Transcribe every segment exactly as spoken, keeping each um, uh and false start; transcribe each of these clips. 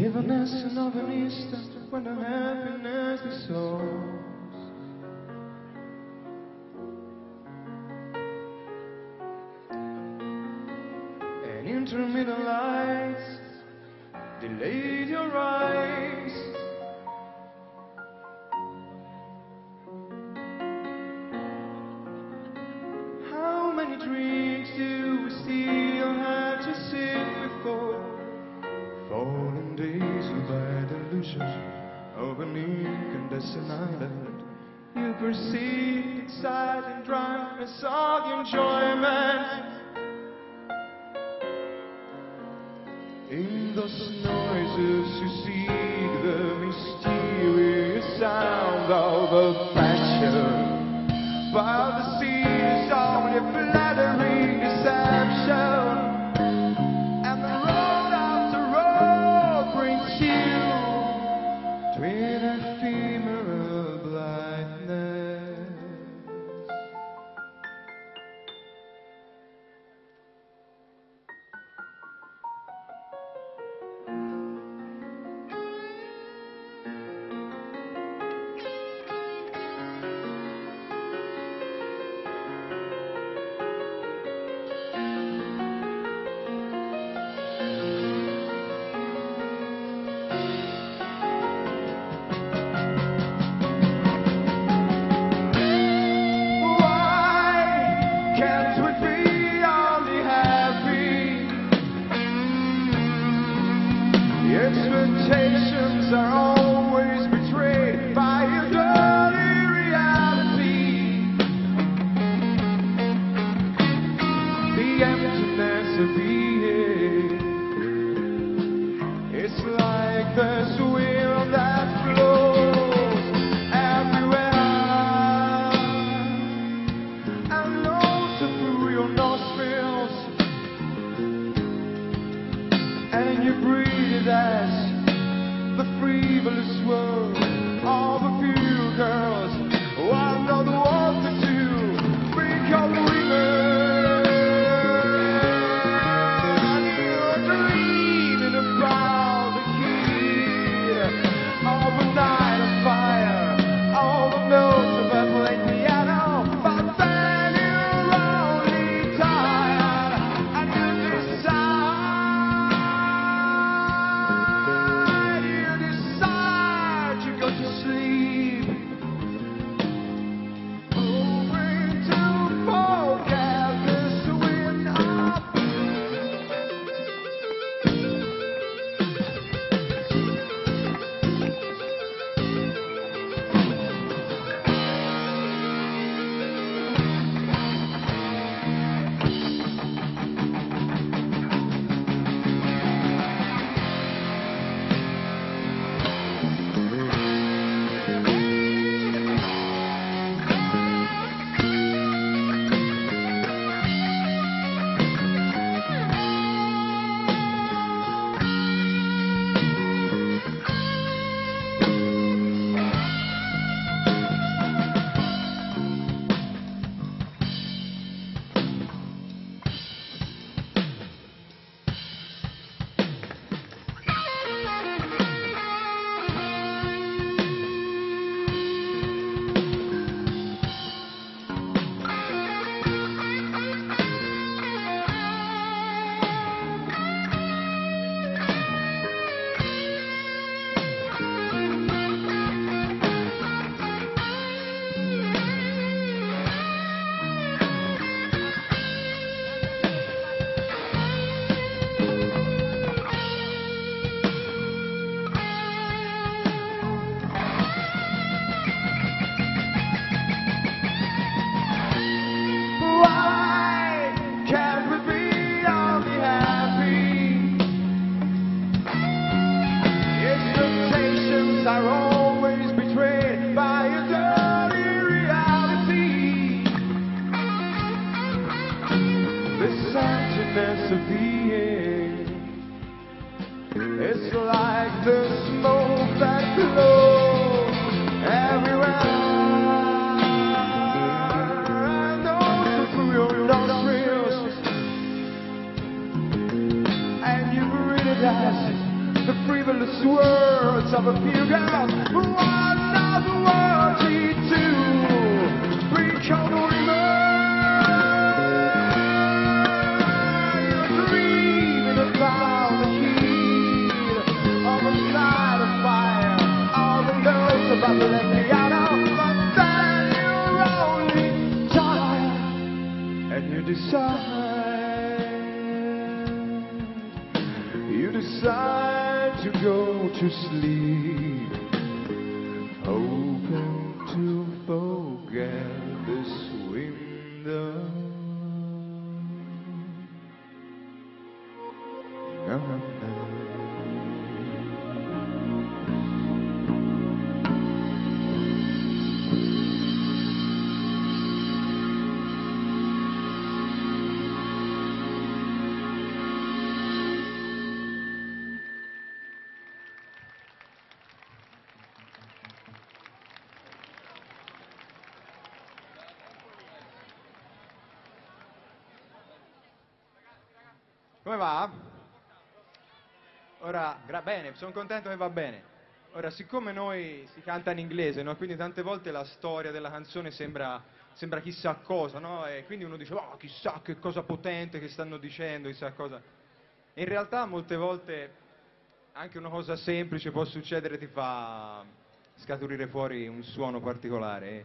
Even as an novelista, when the happiness is soars. And intermittent lights delayed your eyes. How many drinks do we still have to sip before falling days by the illusion of an incandescent island? You perceive exciting drunkenness of enjoyment. In those noises you seek the mysterious sound of a passion, but the sea is only a flattering deception, and the road after road brings you to an ephemeral blindness. Expectations are always betrayed by a dirty reality. The emptiness of being, it's like this wheel that flows everywhere and also through your nostrils, and you breathe as the frivolous world of a few girls who I know the world to do become women. You're dreaming about the key of a night of fire, all the notes of a playing piano, but then you're only tired and you decide. Are always betrayed by a dirty reality. This emptiness of being, it's like the smoke that blows everywhere, and also through your nostrils, and you breathe it as the frivolous of a few girls. What does the world need to become a You're dreaming about the heat of a night of fire. All the notes about to let me out of, but then you're only tired, and you decide, you decide to go to sleep, hoping to forget this window. No, no, no. Come va? Ora, gra- bene, sono contento che va bene. Ora, siccome noi si canta in inglese, no? Quindi tante volte la storia della canzone sembra, sembra chissà cosa, no? E quindi uno dice, oh, chissà che cosa potente che stanno dicendo, chissà cosa. E in realtà molte volte anche una cosa semplice può succedere, ti fa scaturire fuori un suono particolare. E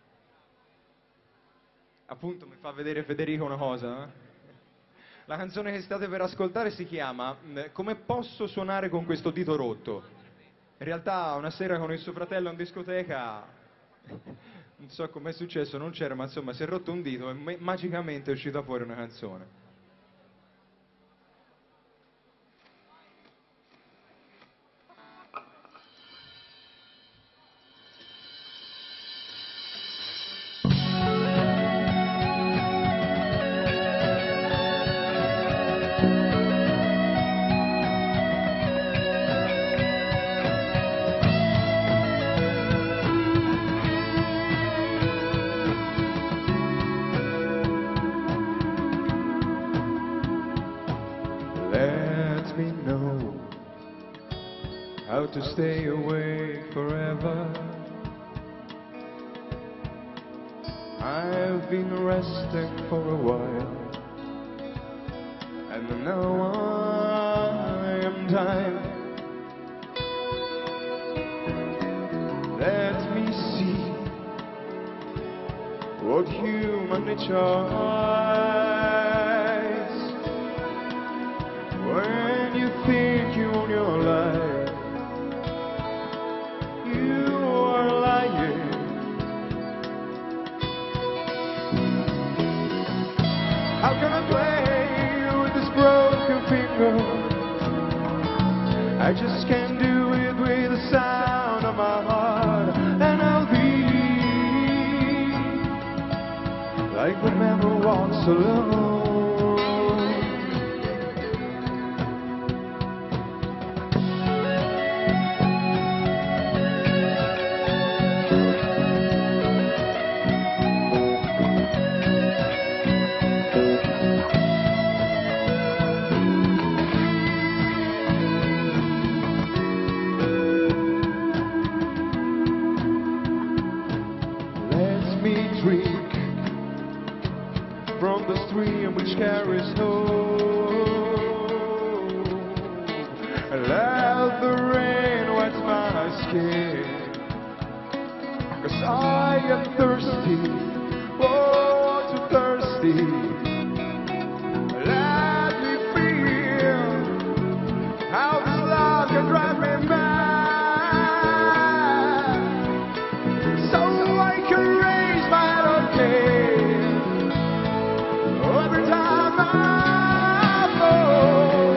appunto mi fa vedere Federico una cosa, no? La canzone che state per ascoltare si chiama Come posso suonare con questo dito rotto. In realtà una sera con il suo fratello in discoteca, non so com'è successo, non c'era, ma insomma si è rotto un dito e ma- magicamente è uscita fuori una canzone. Let me know how to stay awake forever. I've been resting for a while, and now I am dying. Let me see what human nature hides. When you think you own your life, you are lying. How can I play with this broken finger? I just can't do it with the sound of my heart. And I'll be like the man who walks alone. Drink from the stream which carries home. Let the rain wet my skin, 'cause I am thirsty, oh, too thirsty. Let me feel how this love can drive me mad, so I can raise my head again every time I fall.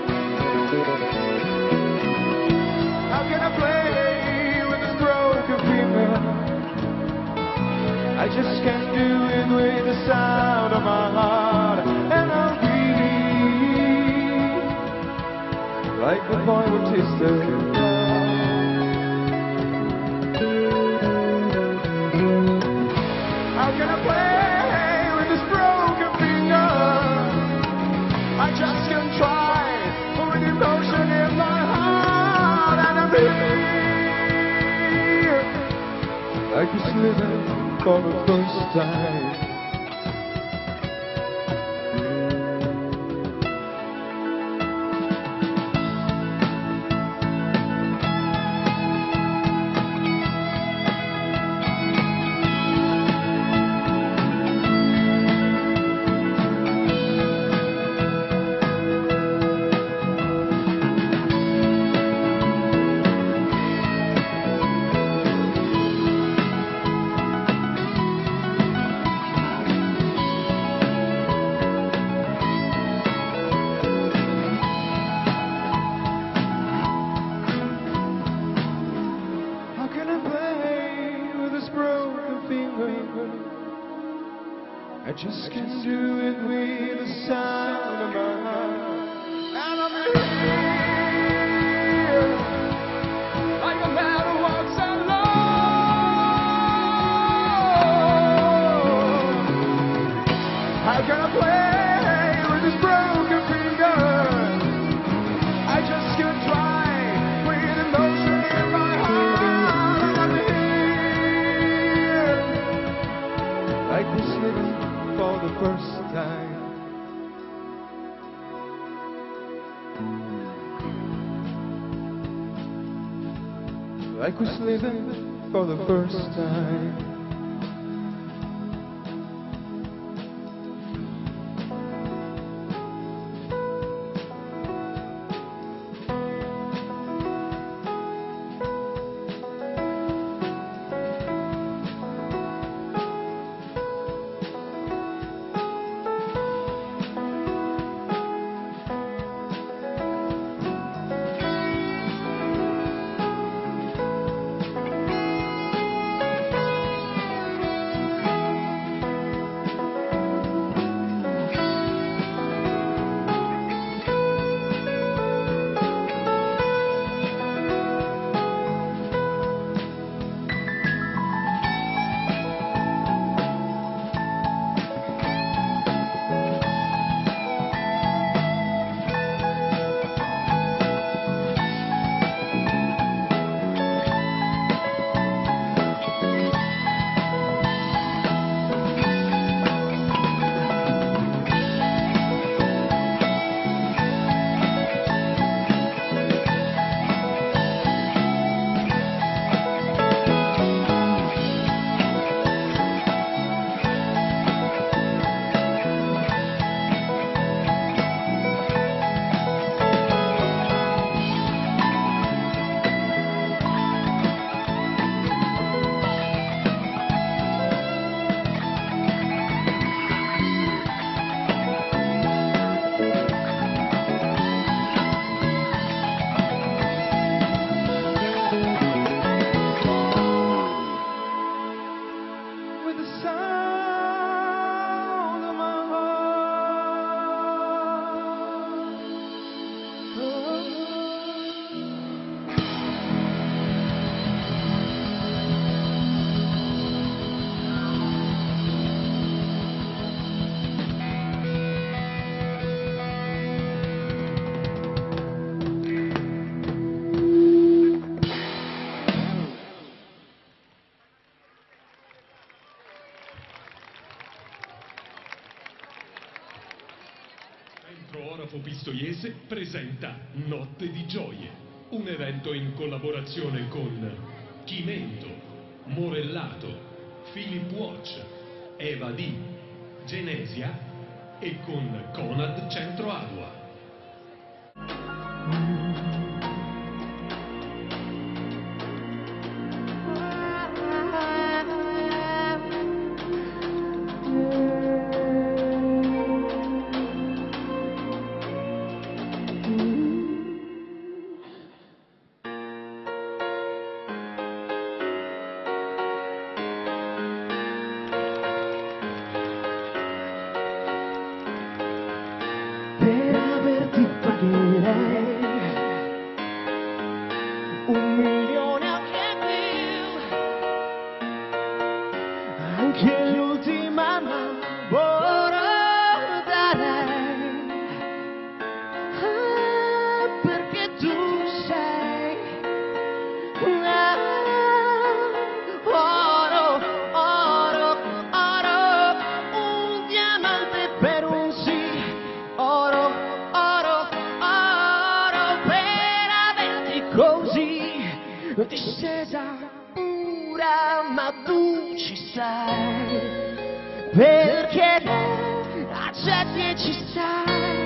How can I play with this broken finger? I just can't do it with the sound of my heart. And I'll be like the boy who tasted love. How can I play with this broken finger? I just can't try for an emotion in my heart. And I'm here. for the first time. I just can't do it with the sound of my heart. And I'm here like a man who walks alone. How can I play with this broken finger? I just can't try with emotion in my heart. And I'm here like this living for the first time. Like we're living for the first time. Orafo Pistoiese presenta Notte di Gioie, un evento in collaborazione con Chimento, Morellato, Philip Watch, Eva D, Genesia e con Conad Centro Adua. Per averti pagherei distesa pura, ma tu ci stai, perché accetti e ci stai.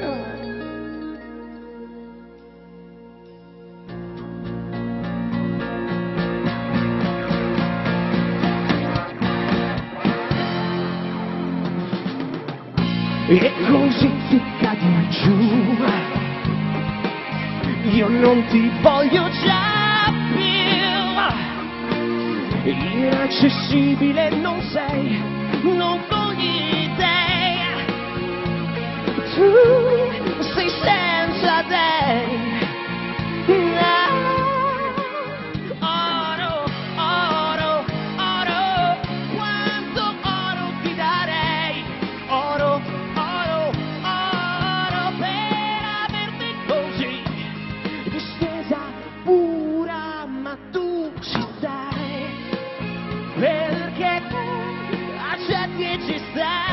E così ti cadi giù, io non ti voglio già più, inaccessibile non sei, non voglio te, tu sei senza te. Oro, oro, oro, quanto oro ti darei, oro, oro, oro, per averti così, distesa pura, ma tu ci stai, perché accetti e ci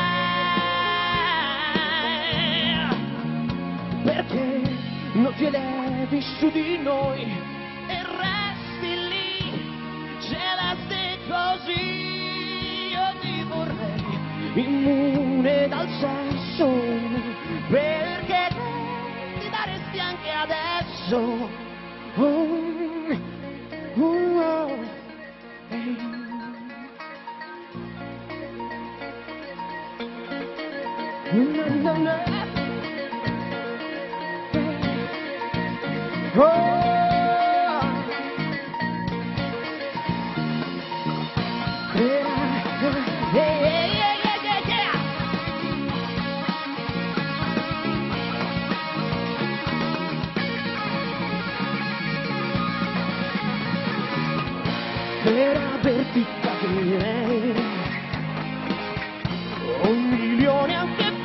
stai, perché non ti elevi su di noi e resti lì, celeste così. Io ti vorrei immune dal sesso, perché ti daresti anche adesso. Oh, oh, oh, hey. Na, na, na. Oh, yeah, yeah, yeah, yeah, yeah, yeah. Per averti capire un milione anche più.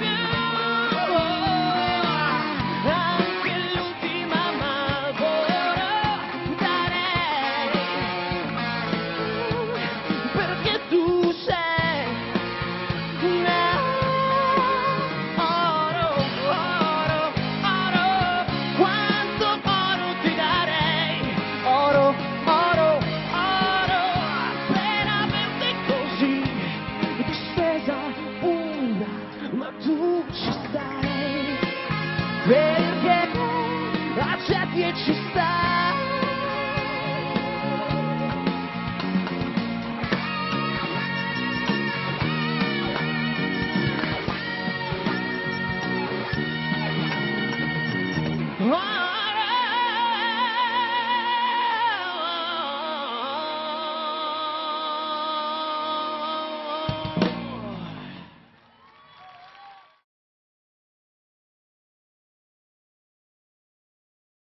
Tu ci stai, perché accetti e ci